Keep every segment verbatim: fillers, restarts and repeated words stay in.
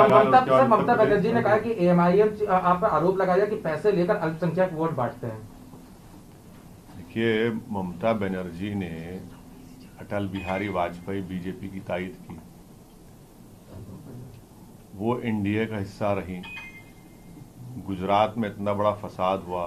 ममता sir Mamata Banerjee ने कहा कि एएमआईएम आप पर आरोप लगाया कि पैसे लेकर अल्पसंख्यक वोट बांटते हैं। देखिए, ममता बनर्जी ने अटल बिहारी वाजपेयी बीजेपी की तायद की, वो एनडीए का हिस्सा रही, गुजरात में इतना बड़ा फसाद हुआ।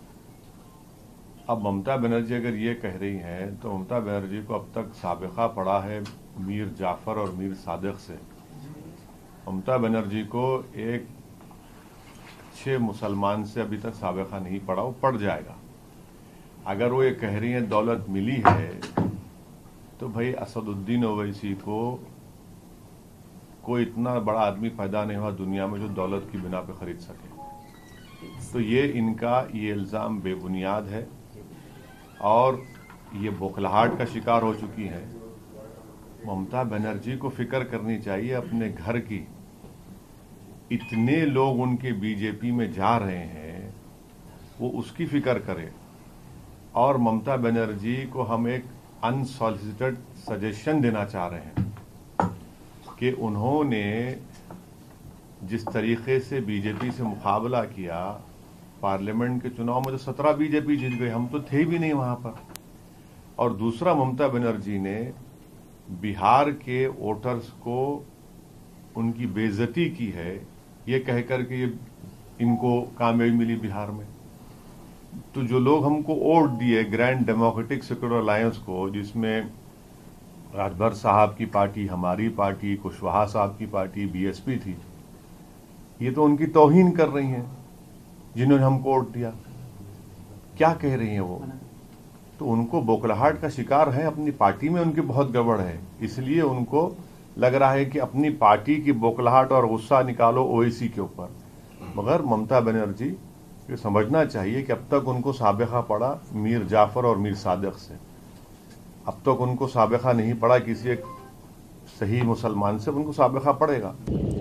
अब ममता बनर्जी अगर ये कह रही हैं तो ममता बनर्जी को अब तक साबिका पड़ा है मीर जाफर और मीर सादिक से। ममता बनर्जी को एक अच्छे मुसलमान से अभी तक साबिका नहीं पड़ा, वो पड़ जाएगा। अगर वो ये कह रही हैं दौलत मिली है तो भाई असदुद्दीन ओवैसी को कोई इतना बड़ा आदमी पैदा नहीं हुआ दुनिया में जो दौलत की बिना पे खरीद सके। तो ये इनका ये इल्ज़ाम बेबुनियाद है और ये बौखलाहट का शिकार हो चुकी है। ममता बनर्जी को फिक्र करनी चाहिए अपने घर की। इतने लोग उनके बीजेपी में जा रहे हैं, वो उसकी फिक्र करें। और ममता बनर्जी को हम एक अनसॉलिसिटेड सजेशन देना चाह रहे हैं कि उन्होंने जिस तरीके से बीजेपी से मुकाबला किया, पार्लियामेंट के चुनाव में तो सत्रह बीजेपी जीत गए, हम तो थे भी नहीं वहां पर। और दूसरा, ममता बनर्जी ने बिहार के वोटर्स को उनकी बेइज्जती की है, ये कहकर के ये इनको कामयाबी मिली बिहार में। तो जो लोग हमको वोट दिए ग्रैंड डेमोक्रेटिक सेक्युलर अलायंस को, जिसमें राजभर साहब की पार्टी, हमारी पार्टी, कुशवाहा साहब की पार्टी, बीएसपी थी, ये तो उनकी तौहीन कर रही हैं जिन्होंने हमको वोट दिया। क्या कह रही हैं वो? तो उनको बौखलाहट का शिकार है, अपनी पार्टी में उनकी बहुत गड़बड़ है, इसलिए उनको लग रहा है कि अपनी पार्टी की बौखलाहट और गुस्सा निकालो ओवैसी के ऊपर। मगर ममता बनर्जी ये समझना चाहिए कि अब तक उनको साबिका पड़ा मीर जाफर और मीर सादिक से, अब तक उनको साबिका नहीं पड़ा किसी एक सही मुसलमान से, उनको साबिका पड़ेगा।